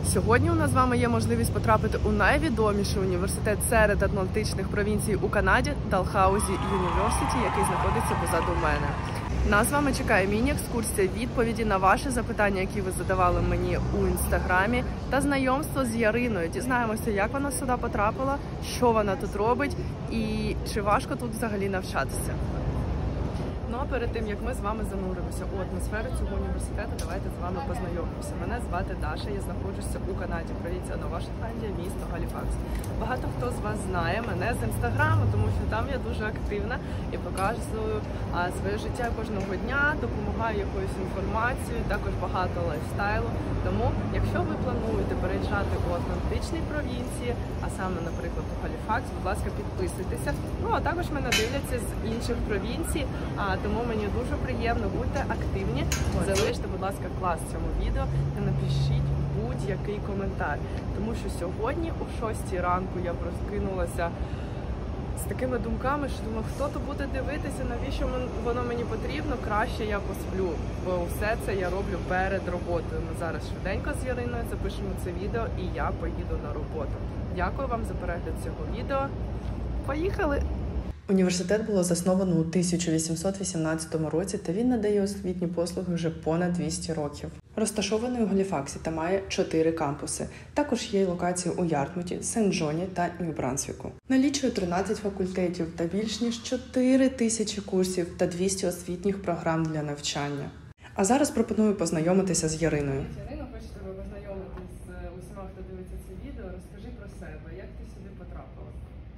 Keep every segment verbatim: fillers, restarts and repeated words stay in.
Сьогодні у нас з вами є можливість потрапити у найвідоміший університет серед атлантичних провінцій у Канаді – Далхаузі Юніверситі, який знаходиться позаду мене. Нас з вами чекає міні-екскурсія, відповіді на ваші запитання, які ви задавали мені у інстаграмі, та знайомство з Яриною. Дізнаємося, як вона сюди потрапила, що вона тут робить і чи важко тут взагалі навчатися. Ну а перед тим, як ми з вами зануримося у атмосферу цього університету, давайте з вами познайомимося. Мене звати Даша, я знаходжуся у Канаді, провінція Нова Шотландія, місто Галіфакс. Багато хто з вас знає мене з інстаграму, тому що там я дуже активна і показую а, своє життя кожного дня, допомагаю якоюсь інформацією, також багато лайфстайлу. Тому, якщо ви плануєте переїжджати у атлантичній провінції, а саме, наприклад, у Галіфакс, будь ласка, підписуйтеся. Ну, а також мене дивляться з інших провінцій. А, Тому мені дуже приємно, будьте активні, залиште, будь ласка, клас цьому відео та напишіть будь-який коментар. Тому що сьогодні о шостій ранку я прокинулася з такими думками, що думаю, хто то буде дивитися, навіщо воно мені потрібно, краще я посплю. Бо все це я роблю перед роботою. Ми зараз швиденько з Яриною запишемо це відео і я поїду на роботу. Дякую вам за перегляд цього відео. Поїхали! Університет було засновано у тисяча вісімсот вісімнадцятому році, та він надає освітні послуги вже понад двісті років. Розташований у Галіфаксі та має чотири кампуси. Також є локації у Ярмуті, Сент-Джоні та Нью-Брансвіку. Налічує тринадцять факультетів та більш ніж чотири тисячі курсів та двісті освітніх програм для навчання. А зараз пропоную познайомитися з Яриною. Ярино, хочу тебе познайомити з усіма, хто дивиться це відео. Розкажи про себе, як ти сюди потрапила?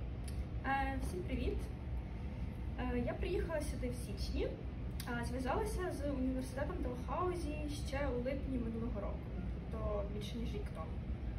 Всім привіт! Я приїхала сюди в січні, зв'язалася з університетом Далхаузі ще у липні минулого року, тобто більше ніж рік тому.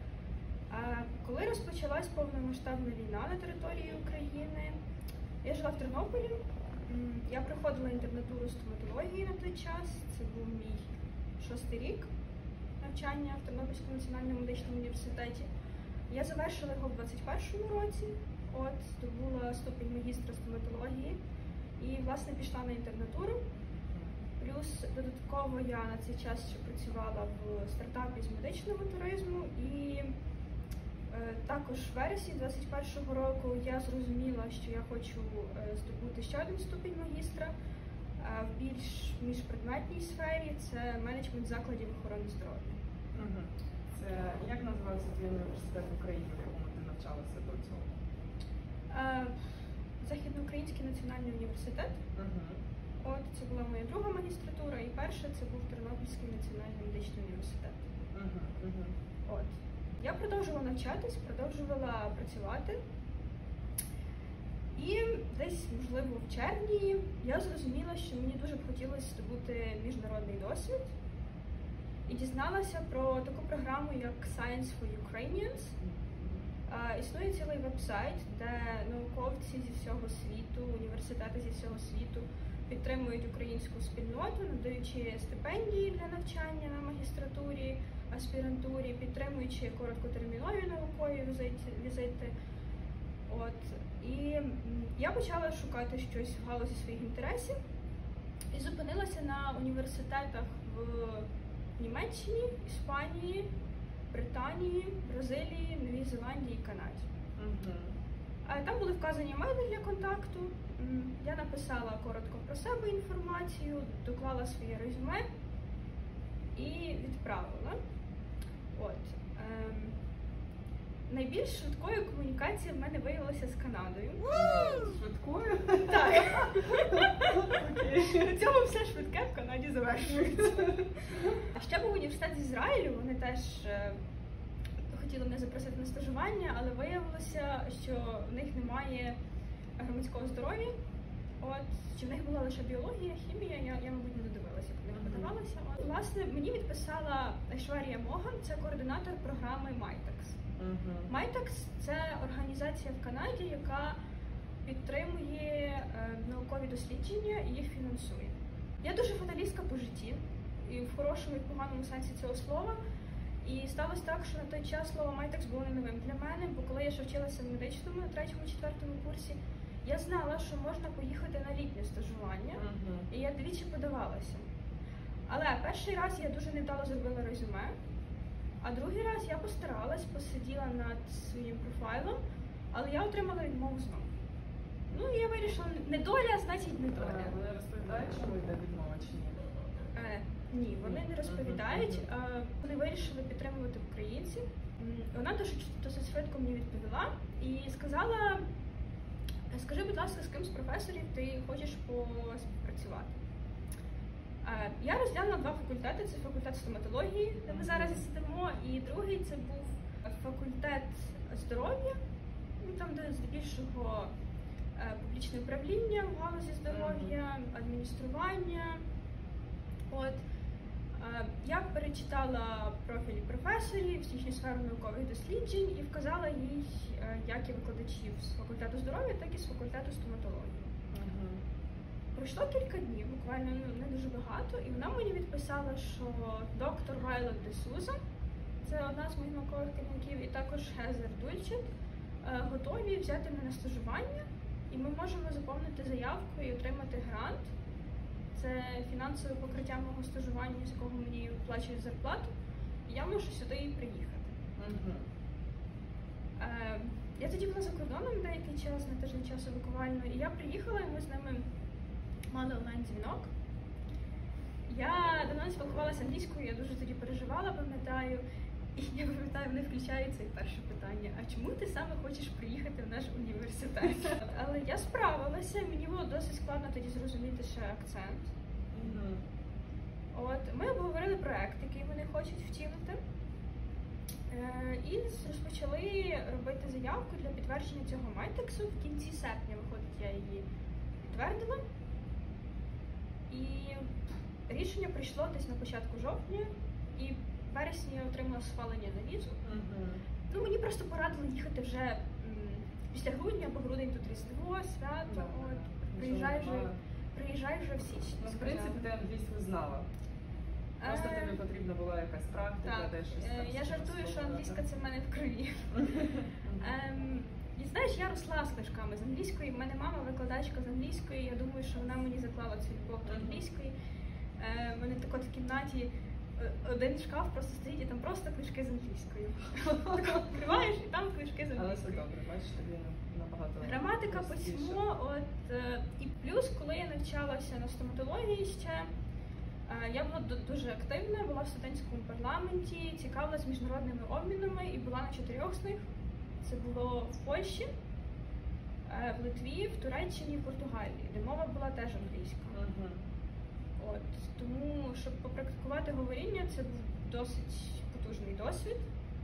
Коли розпочалась повномасштабна війна на території України, я жила в Тернополі, я проходила інтернатуру стоматології на той час, це був мій шостий рік навчання в Тернопільському національному медичному університеті. Я завершила його в двадцять першому році. От, здобула ступінь магістра стоматології і, власне, пішла на інтернатуру. Плюс додатково я на цей час ще працювала в стартапі з медичного туризму і е, також в вересні двадцять першого року я зрозуміла, що я хочу е, здобути ще один ступінь магістра е, в більш міжпредметній сфері, це менеджмент закладів охорони здоров'я. Угу. Це як називався твій університет в Україні, в якому ти навчалася до цього? Західноукраїнський національний університет. Uh-huh. От, це була моя друга магістратура, і перша це був Тернопільський національний медичний університет. Uh-huh. Uh-huh. От. Я продовжувала навчатись, продовжувала працювати. І десь, можливо, в червні я зрозуміла, що мені дуже б хотілося здобути міжнародний досвід. І дізналася про таку програму, як Science for Ukrainians. Uh, існує цілий веб-сайт, де науковці зі всього світу, університети зі всього світу підтримують українську спільноту, надаючи стипендії для навчання на магістратурі, аспірантурі, підтримуючи короткотермінові наукові візити. От. І я почала шукати щось в галузі своїх інтересів і зупинилася на університетах в Німеччині, Іспанії, Британії, Бразилії, Новій Зеландії і Канаді. Uh-huh. Там були вказані мейли для контакту. Я написала коротко про себе інформацію, доклала своє резюме і відправила. От. Ем, найбільш швидкою комунікацією в мене виявилася з Канадою. Швидкою? Так. На цьому все швидке в Канаді завершується. А ще був університет з Ізраїлю, вони теж е, хотіли мене запросити на стажування, але виявилося, що в них немає громадського здоров'я. От, чи в них була лише біологія, хімія, я, я мабуть, не додивилася, коли я подавалася. От, власне, мені відписала Айшварія Моган, це координатор програми Майтекс. Uh-huh. Майтекс – це організація в Канаді, яка підтримує е, наукові дослідження і їх фінансує. Я дуже фаталістка по житті, і в хорошому і в поганому сенсі цього слова. І сталося так, що на той час слово Майтекс було не новим для мене, бо коли я ще вчилася в медичному на третьому-четвертому курсі, я знала, що можна поїхати на літнє стажування, uh-huh. і я двічі подавалася. Але перший раз я дуже невдало зробила резюме, А другий раз я постаралась, посиділа над своїм профайлом, але я отримала відмову знову. Ну і я вирішила, не доля, значить не доля. Вони розповідають, чому йде відмова чи ні? Е, ні, вони не розповідають. Е, вони вирішили підтримувати українців. М, Вона досить, досить швидко мені відповіла і сказала, скажи, будь ласка, з ким з професорів ти хочеш поспівпрацювати. Е, Я розглянула два факультети. Це факультет стоматології, де ми зараз сидимо, і другий це був факультет здоров'я, ну, там, де здебільшого е, публічне управління в галузі здоров'я, адміністрування. От. Е, Я перечитала профілі професорів з їхню сферу наукових досліджень і вказала їй е, як і викладачів з факультету здоров'я, так і з факультету стоматології. Угу. Пройшло кілька днів, буквально ну, не дуже багато, і вона мені відписала, що доктор Вайлот де Суза, це одна з моїх наукових керівників, і також Хезер Дульчет, е, готові взяти мене на стажування, і ми можемо заповнити заявку і отримати грант. Це фінансове покриття мого стажування, з якого мені оплачують зарплату, і я можу сюди і приїхати. Угу. Е, я тоді була за кордоном деякий час, на тиждень часу буквально, і я приїхала, і ми з ними мали онлайн-дзвінок. Я давно не спілкувалася англійською, я дуже тоді переживала, пам'ятаю. І я пам'ятаю, вони включають це перше питання: а чому ти саме хочеш приїхати в наш університет? Але я справилася, мені було досить складно тоді зрозуміти ще акцент. Угу. От, ми обговорили проект, який вони хочуть втілити. Е, і розпочали робити заявку для підтвердження цього майтексу. В кінці серпня, виходить, я її підтвердила. І рішення прийшло десь на початку жовтня, і в вересні я отримала схвалення на візу. Угу. Ну, мені просто порадили їхати вже м, після грудня, бо грудень тут Різдво, свято. Да. От, приїжджай вже, Нічого. приїжджай вже в січні. Ну, в сказали. принципі, ти англійську знала. Просто Е, тобі потрібна була якась практика, Так, де щось е, там я жартую, що спробувати. англійська це в мене в крові. Ем, і знаєш, я росла з книжками з англійської. У мене мама викладачка з англійської. Я думаю, що вона мені заклала цю любов до англійської. Е, в мене так от в кімнаті е, один шкаф просто стоїть, і там просто книжки з англійською. Так відкриваєш, і там книжки з Але це англійською. добре, бачиш, тобі набагато Граматика, простіше. письмо, от е, і плюс, коли я навчалася на стоматології ще. Я була дуже активна, була в студентському парламенті, цікавилась міжнародними обмінами і була на чотирьох з них. Це було в Польщі, в Литві, в Туреччині, в Португалії, де мова була теж англійська. Угу. От, тому, щоб попрактикувати говоріння, це був досить потужний досвід.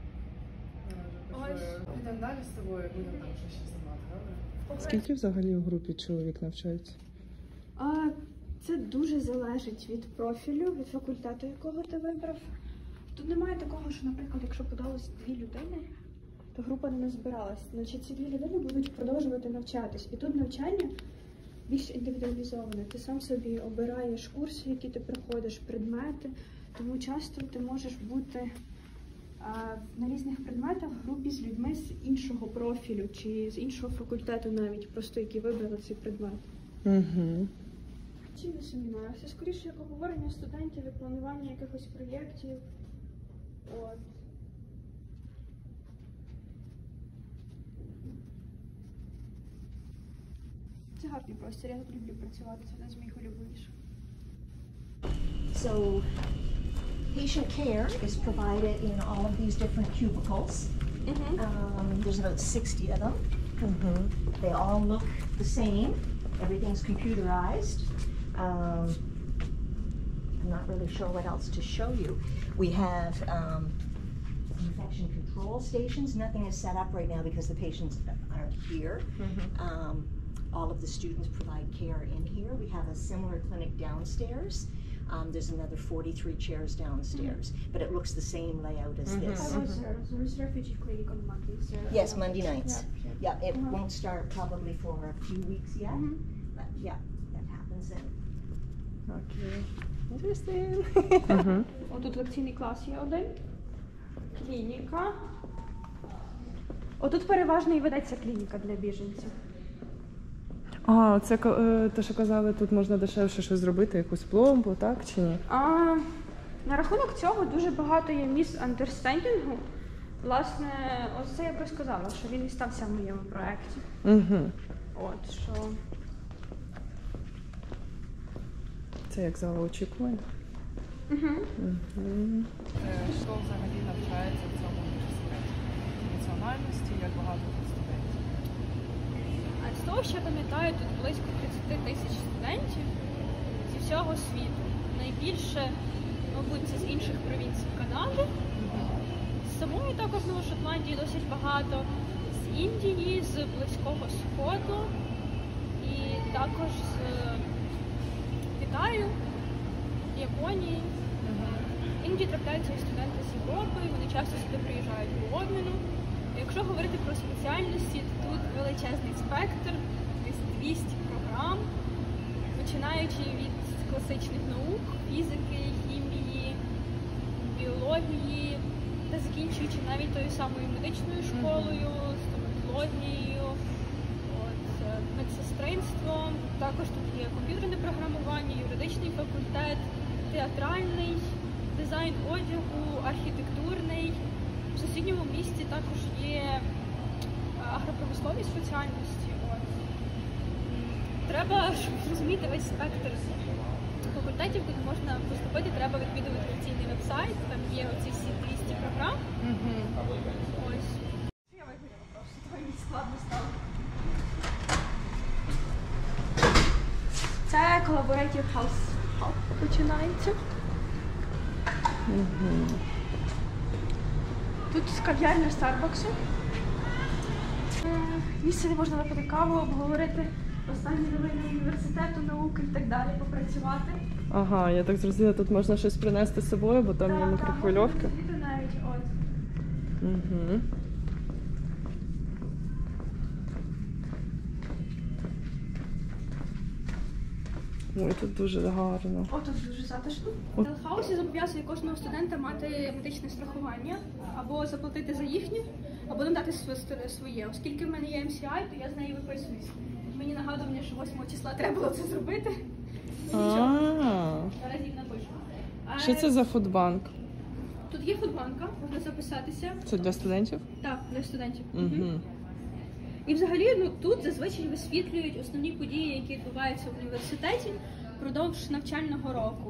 Ось. Підемо далі з тобою, будемо там щось ще знімати, добре? Скільки взагалі в групі чоловік навчається? А, це дуже залежить від профілю, від факультету, якого ти вибрав. Тут немає такого, що, наприклад, якщо подалось дві людини, то група не назбиралась. Значить, ці дві людини будуть продовжувати навчатись. І тут навчання більш індивідуалізоване. Ти сам собі обираєш курси, які ти проходиш, предмети. Тому часто ти можеш бути а, на різних предметах в групі з людьми з іншого профілю чи з іншого факультету навіть, просто які вибрали цей предмет. Угу. Чи не семінар? Це скоріше як обговорення студентів і планування якихось проєктів. От. Це гарний простір, я тут люблю працювати, це один з моїх улюбленіших. So patient care is provided in all of these different cubicles. Um, there's about sixty of them. They all look the same. Everything's computerized. Um, I'm not really sure what else to show you. We have um, infection control stations. Nothing is set up right now because the patients aren't here. Um, all of the students provide care in here. We have a similar clinic downstairs. Um, there's another forty-three chairs downstairs, but it looks the same layout as this. I was there. There was refugee clinic on Mondays. There. Yes, Monday nights. Yeah, Yeah, it Uh-huh. won't start probably for a few weeks yet, Mhm. but yeah, that happens then. Окей. Угу. Отут лекційний клас є один. Клініка. Отут переважно і ведеться клініка для біженців. А, це ко- е, те, що казали, тут можна дешевше щось зробити, якусь пломбу, так чи ні? А, На рахунок цього дуже багато є місандерстендінгу. Власне, ось це я б розказала, що він і стався в моєму проєкті. Угу. От, що... Це як за очікування. Угу. Угу. Хто взагалі навчається в цьому університеті? Національності, як багато тут студентів? А з того, що я пам'ятаю, тут близько тридцять тисяч студентів зі всього світу. Найбільше, мабуть, це з інших провінцій Канади. З самої також Нової Шотландії досить багато. З Індії, з Близького Сходу і також з Китаю, Японії. Іноді трапляються і студенти з Європи, вони часто сюди приїжджають по обміну. Якщо говорити про спеціальності, то тут величезний спектр, десь двісті програм, починаючи від класичних наук, фізики, хімії, біології, та закінчуючи навіть тою самою медичною школою, стоматологією, от, медсестринством. Також тут є комп'ютерне програмування, юридичний факультет, театральний, дизайн одягу, архітектурний. В сусідньому місті також є агропромислові спеціальності. От. Треба, щоб зрозуміти весь спектр факультетів, куди можна поступити, треба відвідувати офіційний веб-сайт, там є оці всі двісті програм. Угу. Ось. Я вигадала просто, тому мені складно стало. Це Collaborative House Hub починається. Угу. Тут кав'ярня Старбаксу. Місце, де можна випити каву, обговорити останні новини університету, науки і так далі, попрацювати. Ага, я так зрозуміла, тут можна щось принести з собою, бо там є мікрохвильовки. Так, так, навіть, от. Угу. Ой, тут дуже гарно. О, тут дуже затишно. От. Далхаусі зобов'язує кожного студента мати медичне страхування, або заплатити за їхнє, або надати св- своє. Оскільки в мене є ем сі ай, то я з нею виписуюсь. Мені нагадування, що восьмого числа треба було це зробити. Ну, нічого. А, Зараз їх напишу. А, що це за фудбанк? Тут є фудбанка, можна записатися. Це для студентів? Так, для студентів. Угу. І взагалі, ну тут зазвичай висвітлюють основні події, які відбуваються в університеті впродовж навчального року.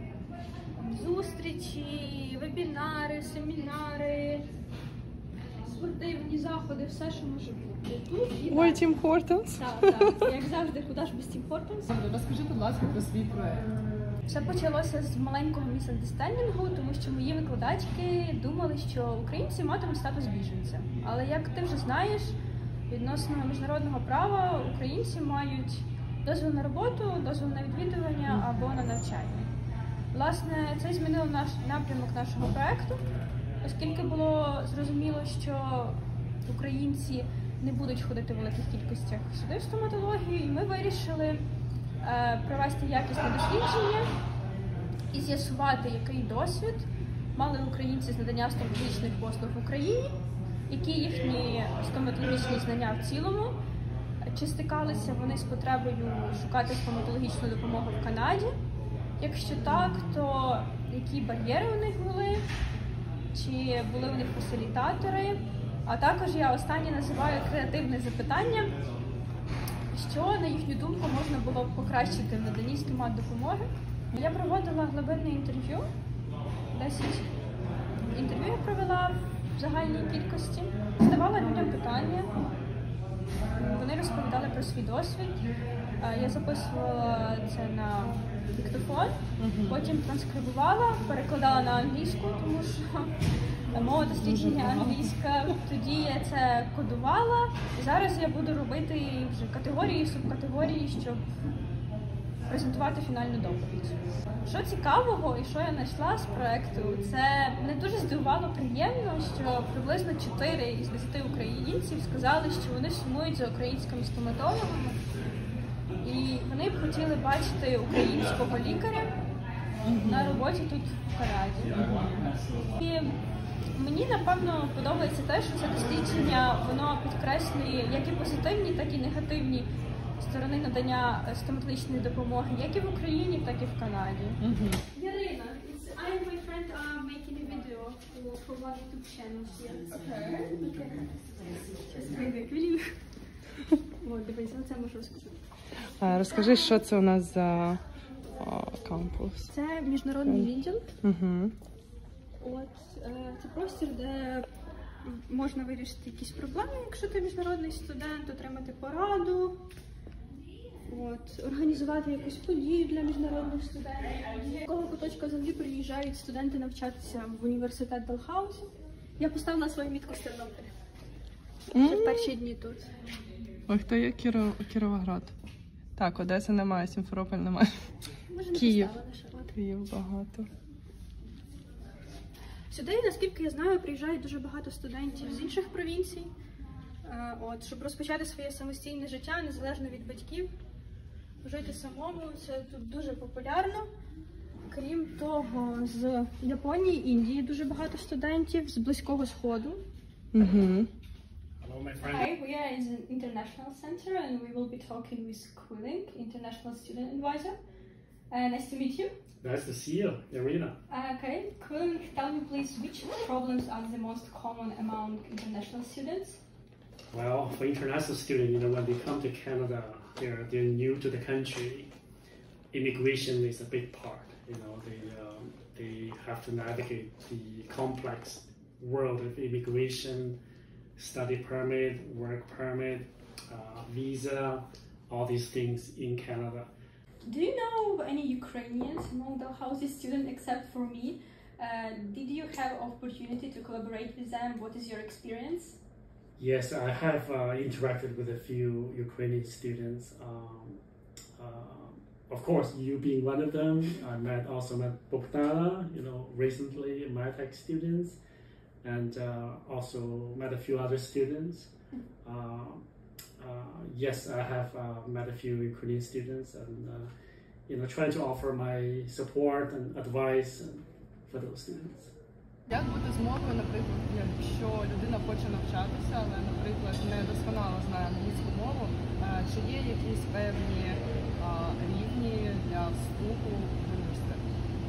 Зустрічі, вебінари, семінари, спортивні заходи, все, що може бути. Тут і Ой, так. Тім Хортонс. Так, так. Як завжди, куди ж без Тім Хортонс. Розкажи, будь ласка, про свій проект. Все почалося з маленького місандерстендінгу, тому що мої викладачки думали, що українці матимуть статус біженця. Але як ти вже знаєш, відносно міжнародного права українці мають дозвіл на роботу, дозвіл на відвідування або на навчання. Власне, це змінило наш напрямок нашого проекту, оскільки було зрозуміло, що українці не будуть ходити в великих кількостях сюди в стоматологію, і ми вирішили е, провести якісне дослідження і з'ясувати, який досвід мали українці з надання стоматологічних послуг в Україні, які їхні стоматологічні знання в цілому, чи стикалися вони з потребою шукати стоматологічну допомогу в Канаді. Якщо так, то які бар'єри у них були, чи були у них фасилітатори. А також я останнє називаю креативне запитання, що, на їхню думку, можна було б покращити в наданні стомат-допомоги. Я проводила глибинне інтерв'ю, десять інтерв'ю я провела в загальній кількості, задавала людям питання, вони розповідали про свій досвід. Я записувала це на диктофон, потім транскрибувала, перекладала на англійську, тому що мова дослідження англійська. Тоді я це кодувала, і зараз я буду робити вже категорії, субкатегорії, щоб презентувати фінальну доповідь. Що цікавого і що я знайшла з проекту, це мене дуже здивувало приємно, що приблизно чотири із десяти українців сказали, що вони сумують за українськими стоматологами, і вони б хотіли бачити українського лікаря на роботі тут в Канаді. І мені, напевно, подобається те, що це дослідження, воно підкреслює як і позитивні, так і негативні сторони надання стоматологічної допомоги, як і в Україні, так і в Канаді. Угу. Ярина, it's, I'm with for, for one YouTube channel here. Okay. Okay. Just make the clean. От, дивись, це можу розказати. А, розкажи, що це у нас за о, кампус? Це міжнародний відділ. Угу. От, е, це простір, де можна вирішити якісь проблеми, якщо ти міжнародний студент, отримати пораду, от, організувати якусь подію для міжнародних студентів. З якого куточка завжди приїжджають студенти навчатися в університет Далхаузі. Я поставила свою мітку з Тернополя. Ще в перші дні тут. Ой, хто є Кіро... Кіровоград? Так, Одеса немає, Сімферополь немає. Може, не Київ. поставила ще. От. Київ багато. Сюди, наскільки я знаю, приїжджають дуже багато студентів з інших провінцій, е, от, щоб розпочати своє самостійне життя, незалежно від батьків. Жити самому, це тут дуже популярно. Крім того, з Японії, Індії дуже багато студентів, з Близького Сходу. Угу. Hi, we are in an international center and we will be talking with Quilling, International Student Advisor. Uh, nice to meet you. Nice to see you, Irina. Uh, okay, Quilling, tell me please, which problems are the most common among international students? Well, for international students, you know, when they come to Canada, they're they're new to the country. Immigration is a big part. You know, they um, they have to navigate the complex world of immigration, study permit, work permit, uh, visa, all these things in Canada. Do you know of any Ukrainians among Dalhousie students except for me? Uh, did you have opportunity to collaborate with them? What is your experience? Yes, I have uh, interacted with a few Ukrainian students. Um, uh, of course, you being one of them, I met also met Bogdana, you know, recently, my tech students, and uh, also met a few other students. Uh, uh, yes, I have uh, met a few Ukrainian students, and uh, you know, trying to offer my support and advice for those students. Як бути з мовою, наприклад, якщо людина хоче навчатися, але, наприклад, не досконало знає англійську мову, е, чи є якісь певні е, рівні для вступу в університет?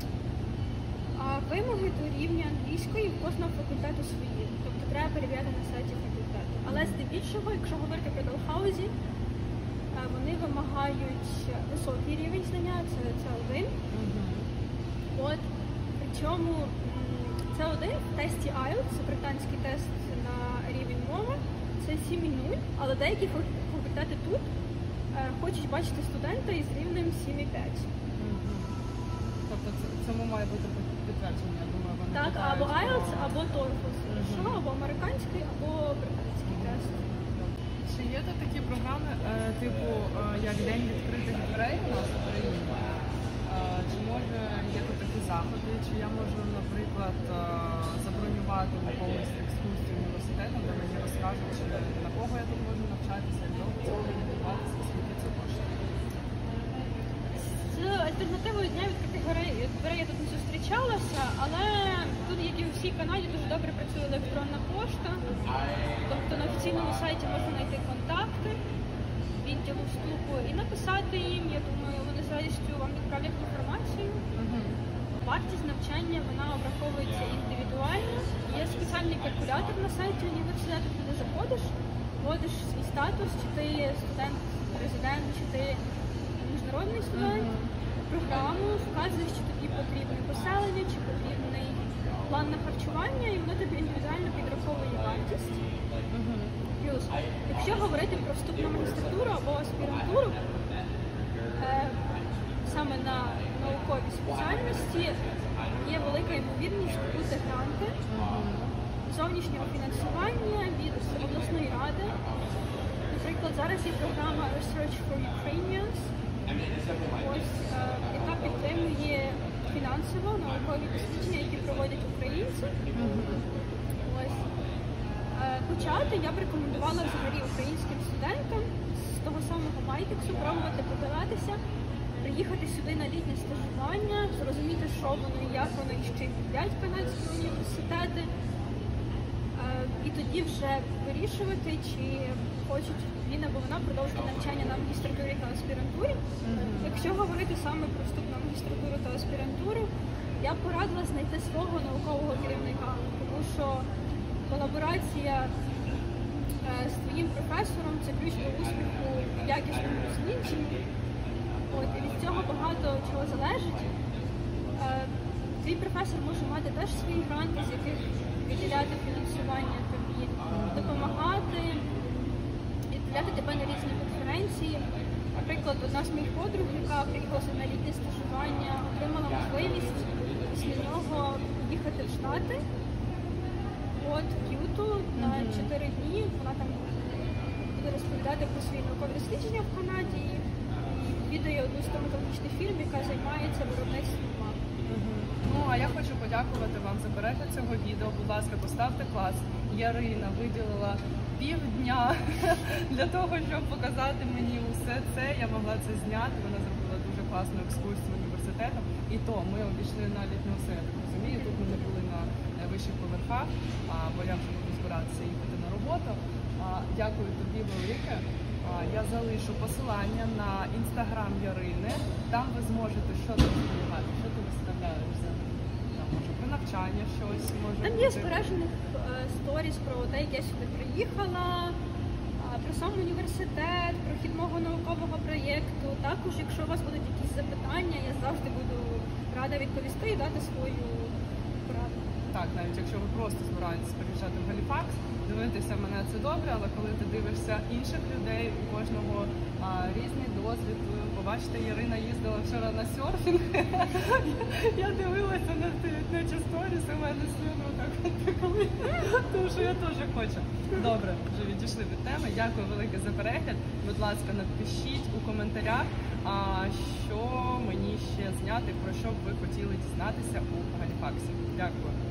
А вимоги до рівня англійської в кожного факультету свої, тобто треба перевіряти на сайті факультету. Але здебільшого, якщо говорити про Далхаузі, е, вони вимагають високий рівень знання, це це один. Угу. От, причому це один в тесті айлтс, це британський тест на рівень мови, це сім нуль, але деякі факультети тут е, хочуть бачити студента із рівнем сім п'ять. Угу. Тобто це, цьому має бути підтвердження, я думаю, вони Так, питають, або айлтс, про- або TOEFL, Мгм. або американський, або британський тест. Чи є тут такі програми, е, типу, е, як День відкритих дверей у нас в Україні? Е, Чи може є тут такі заходи, чи я можу, наприклад, е, забронювати в якомусь екскурсію університетом, де мені розкажуть, чи на кого я тут можу навчатися, як довго це буде відбуватися, скільки це коштує? З альтернативою дня відкритих дверей дверей я тут не зустрічалася, але тут, як і у всій Канаді, дуже добре працює електронна пошта. Тобто на офіційному сайті можна знайти контакти відділу вступу і написати їм. Я думаю, вони з радістю вам відправлять інформацію. Вартість навчання вона обраховується індивідуально. Є спеціальний калькулятор на сайті університету, куди заходиш, вводиш свій статус, чи ти студент, резидент, чи ти міжнародний студент, програму, вказуєш, чи тобі потрібне поселення, чи потрібний план на харчування, і воно тобі індивідуально підраховує вартість. Плюс, якщо говорити про вступ на магістратуру або аспірантуру, е, саме на науковій спеціальності є велика ймовірність бути гранти зовнішнього фінансування від обласної ради. Наприклад, зараз є програма Research for Ukrainians, ось, е, яка підтримує фінансово наукові дослідження, які проводять українці. Ось. Е, Почати я б рекомендувала взагалі українським студентам з того самого Майтексу пробувати подаватися, приїхати сюди на літнє стажування, зрозуміти, що воно і як воно і що їдять канадські університети. Е, І тоді вже вирішувати, чи хочуть він або вона продовжити навчання на магістратурі та аспірантурі. Якщо говорити саме про вступ на магістратуру та аспірантуру, я б порадила знайти свого наукового керівника, тому що колаборація е, з твоїм професором – це ключ до успіху в якісному дослідженні. От, і від цього багато чого залежить. Е, твій професор може мати теж свої гранти, з яких виділяти фінансування тобі, допомагати, відправляти тебе на різні конференції. Наприклад, одна з моїх подруг, яка приїхала на літнє стажування, отримала можливість після нього їхати в Штати, от, в Юту на чотири дні. Вона там буде розповідати про свої наукові дослідження в Канаді і відвідає одну стоматологічний фірм, яка займається виробництвом мак. Ну, а я хочу подякувати вам за перегляд цього відео. Будь ласка, поставте клас. Ярина виділила півдня для того, щоб показати мені усе це. Я могла це зняти. Вона зробила дуже класну екскурсію університетом. І то ми обійшли навіть не все, я так розумію. Тут ми не були на вищих поверхах, бо я вже буду збиратися їхати на роботу. Дякую тобі велике. Я залишу посилання на інстаграм Ярини. Там ви зможете що там зберігати, що ти виставляєш. Там, може, про навчання щось, може. Там є збережених е, сторіс про те, як я сюди приїхала, а, про сам університет, про хід мого наукового проєкту. Також, якщо у вас будуть якісь запитання, я завжди буду рада відповісти і дати свою пораду. Так, навіть якщо ви просто збираєтесь переїжджати в Галіфакс, дивитися мене це добре, але коли ти дивишся інших людей, у кожного а, різний досвід. Побачите, Ярина їздила вчора на серфінг. Я дивилася на ці сторіс, у мене слюну так коли, тому що я теж хочу. Добре, вже відійшли від теми. Дякую велике за перегляд. Будь ласка, напишіть у коментарях, а, що мені ще зняти, про що б ви хотіли дізнатися у Галіфаксі. Дякую.